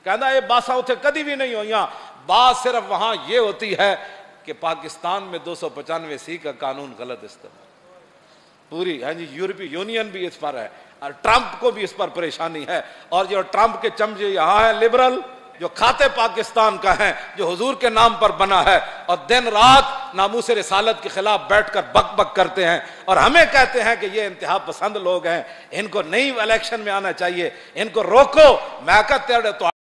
कहना ये बासा उथे कभी भी नहीं हुई। बात सिर्फ वहां ये होती है कि पाकिस्तान में 295C का कानून गलत इस्तेमाल पूरी, हाँ जी, यूरोपीय यूनियन भी इस पर है और ट्रंप को भी इस पर परेशानी है। और जो ट्रंप के चमचे यहाँ है लिबरल, जो खाते पाकिस्तान का है, जो हुजूर के नाम पर बना है और दिन रात नामूस रिसालत के खिलाफ बैठकर बक बक करते हैं और हमें कहते हैं कि ये इंतहा पसंद लोग हैं, इनको नहीं इलेक्शन में आना चाहिए, इनको रोको। मैं कहते